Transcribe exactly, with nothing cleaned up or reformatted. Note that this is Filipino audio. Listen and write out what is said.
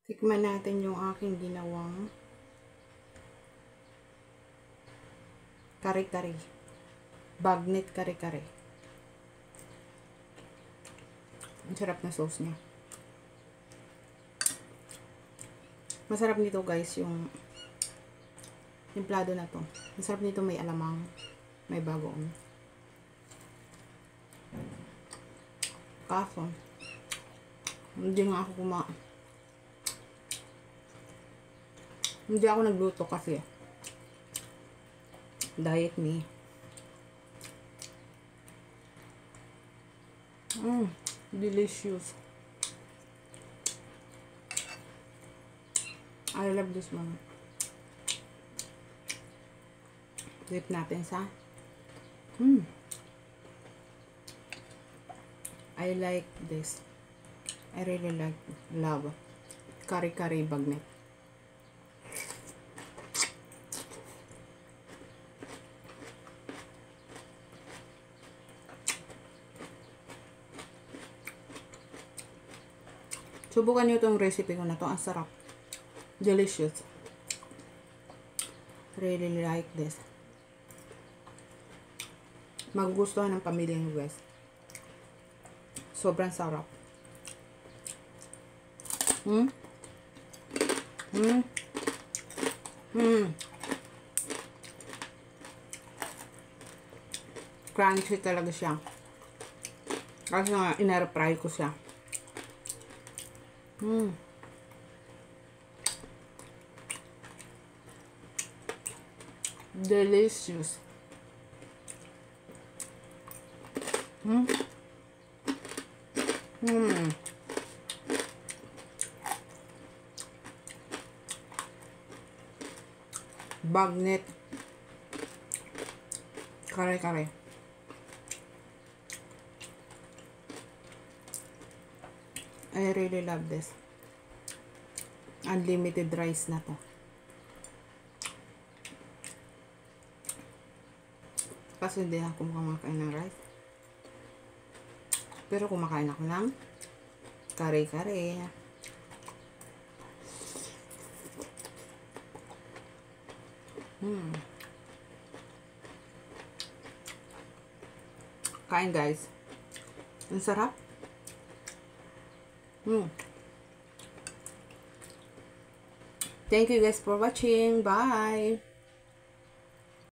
Tikman natin yung aking ginawang kare-kare. Bagnet kare-kare. Ang sarap na sauce niya. Masarap nito guys yung templado na to. Masarap nito, may alamang, may bagoong. Kaso, hindi nga ako kuma hindi ako nagluto kasi diet me. Mmm, delicious. I love this one. Dip natin sa mmm. I like this. I really like love kare-kare bagnet. Subukan nyo itong recipe ko na to. Ang sarap. Delicious. Really like this. Magugustuhan ng pamilya nyo guys. Sobrang sarap. Hmm? Hmm? Hmm? Crunchy talaga siya. Kasi nga, in-air-fry ko siya. Hmm. Delicious. Hmm? Hmm. Bagnet kare-kare. I really love this. Unlimited rice na to. Kasi hindi ako kumakain ng rice. Pero kumakain ako ng kare-kare. Hmm. Kain guys. Ang sarap. Hmm. Thank you guys for watching. Bye.